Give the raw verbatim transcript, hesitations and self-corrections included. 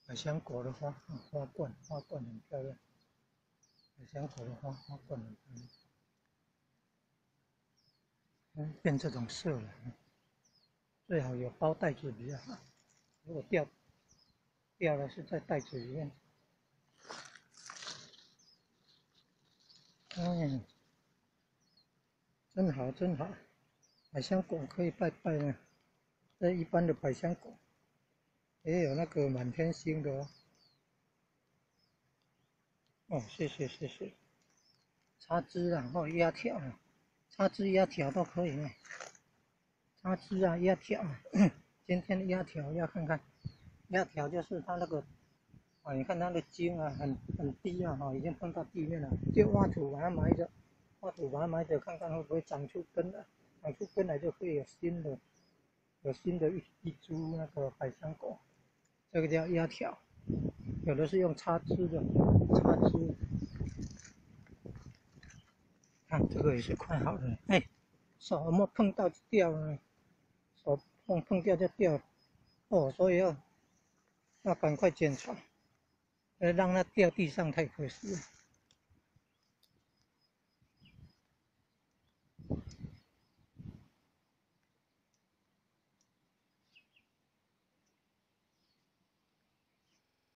百香果的花花冠，花冠很漂亮。百香果的花花冠很漂亮。嗯，变这种色了，最好有包袋子比较好。如果掉掉了是在袋子里面。哎，真好真好，百香果可以拜拜呢。这一般的百香果，也有那个满天星的哦。哦，谢谢谢谢。插枝啊，或压条啊，插枝压条都可以呢。插枝啊，压条啊，今天的压条要看看，压条就是它那个，啊，你看它的茎啊，很很低啊，哈，已经碰到地面了，就挖土把它埋着，挖土把它埋着，看看会不会长出根来，长出根来就可以有新的，有新的一一株那个百香果，这个叫压条，有的是用插枝的，插枝。看这个也是快好了，哎，手有没有碰到就掉了，手碰碰掉就掉了，哦，所以要要赶快检查，呃，让它掉地上太可惜了。